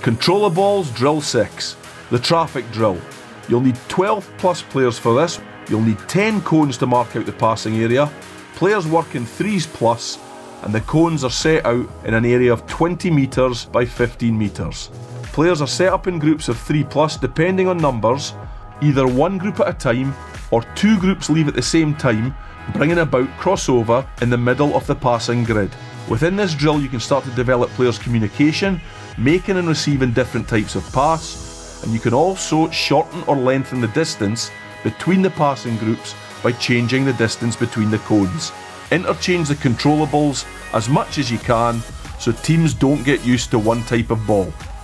Controller balls, drill 6. The traffic drill. You'll need 12 plus players for this. You'll need 10 cones to mark out the passing area. Players work in 3s plus, and the cones are set out in an area of 20 metres by 15 metres. Players are set up in groups of 3 plus depending on numbers, either one group at a time or 2 groups leave at the same time, bringing about crossover in the middle of the passing grid. Within this drill you can start to develop players' communication, making and receiving different types of pass, and you can also shorten or lengthen the distance between the passing groups by changing the distance between the cones. Interchange the controllables as much as you can so teams don't get used to one type of ball.